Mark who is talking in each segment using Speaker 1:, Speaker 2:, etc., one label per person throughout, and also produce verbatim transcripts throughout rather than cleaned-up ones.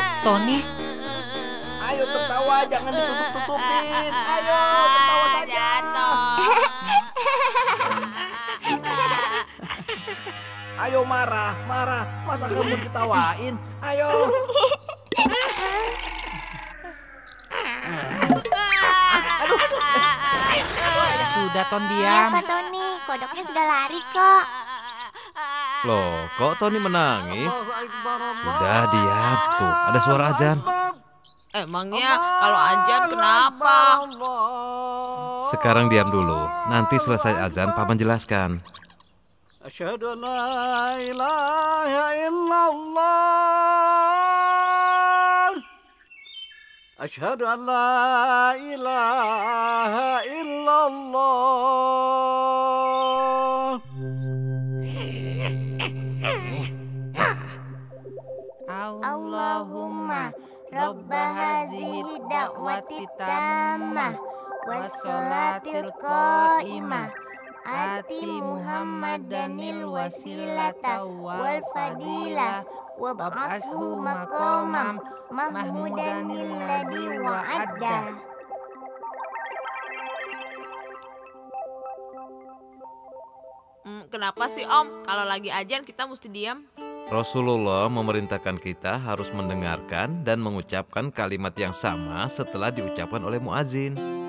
Speaker 1: Tony,
Speaker 2: Ayo tertawa, jangan ditutup-tutupin. Ayo tertawa saja. Ayo marah, marah. Masa kamu diketawain? Ayo.
Speaker 1: sudah Ton
Speaker 3: Iya
Speaker 1: diam.
Speaker 3: Kak Tony, kodoknya sudah lari kok.
Speaker 4: Loh, kok Tony menangis? Sudah diam. Tuh, ada suara azan.
Speaker 5: Emangnya kalau azan kenapa?
Speaker 4: Sekarang diam dulu. Nanti selesai azan, Paman jelaskan.
Speaker 2: Asyhadu an la ilaha illallah. Asyhadu an la ilaha illallah.
Speaker 3: Allahumma Rabba hazihi da'wati tammah wassolatil qa'imah ati Muhammadanil wasilata wal fadilah wab'ashu maqamam mahmudanil ladzi wa'adda.
Speaker 5: Hmm, kenapa sih Om? Kalau lagi azan kita mesti diam?
Speaker 4: Rasulullah memerintahkan kita harus mendengarkan dan mengucapkan kalimat yang sama setelah diucapkan oleh muazin.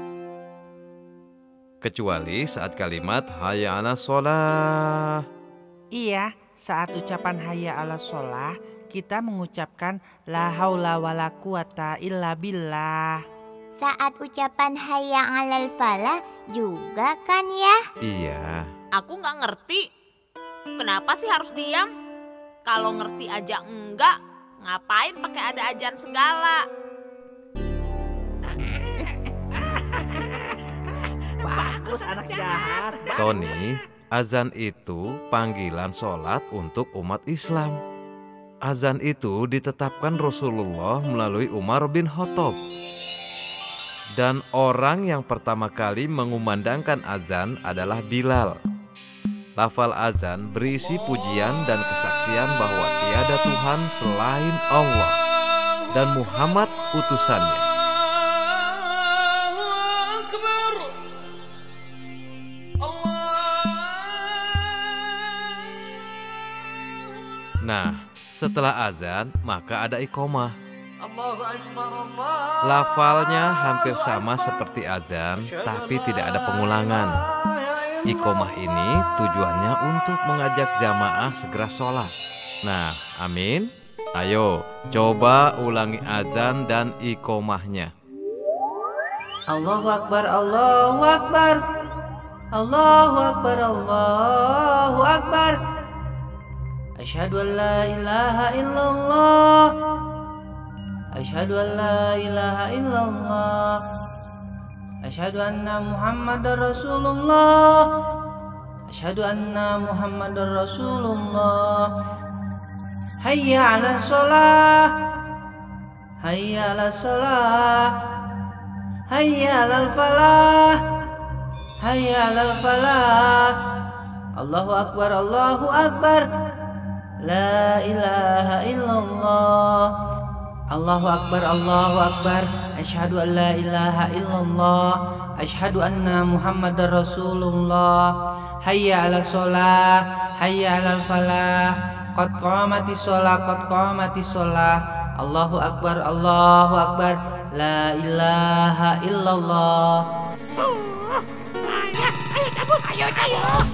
Speaker 4: Kecuali saat kalimat hayya 'alas shalah.
Speaker 1: Iya, saat ucapan hayya 'alas shalah, kita mengucapkan la haula wala quwata illa billah.
Speaker 3: Saat ucapan hayya 'alal falah juga kan ya?
Speaker 4: Iya.
Speaker 5: Aku nggak ngerti. Kenapa sih harus diam? Kalau ngerti aja enggak, ngapain pakai ada azan segala?
Speaker 2: Bagus anak jahat.
Speaker 4: Tony, azan itu panggilan sholat untuk umat Islam. Azan itu ditetapkan Rasulullah melalui Umar bin Khattab. Dan orang yang pertama kali mengumandangkan azan adalah Bilal. Lafal azan berisi pujian dan kesaksian bahwa tiada Tuhan selain Allah dan Muhammad utusannya. Nah, setelah azan maka ada iqomah. Lafalnya hampir sama seperti azan, tapi tidak ada pengulangan. Iqomah ini tujuannya untuk mengajak jamaah segera sholat. Nah, amin. Ayo, coba ulangi azan dan iqomahnya.
Speaker 1: Allahu Akbar, Allahu Akbar, Allahu Akbar, Allahu Akbar. Asyhadu an la ilaha illallah, Asyhadu an la ilaha illallah, Asyhadu anna Muhammadar Rasulullah, Asyhadu anna Muhammadar Rasulullah. Hayya 'alas shalah, hayya 'alas shalah, hayya 'alal falah, hayya 'alal falah. Allahu Akbar, Allahu Akbar, la ilaha illallah. Allahu Akbar, Allahu Akbar, asyhadu an la ilaha illallah, asyhadu anna Muhammadar Rasulullah. Hayya 'alas shalah, hayya 'alal falah, qad qamatis shalah, qad qamatis shalah. Allahu Akbar, Allahu Akbar, la ilaha illallah.
Speaker 3: Ayo, ayo, ayo, ayo.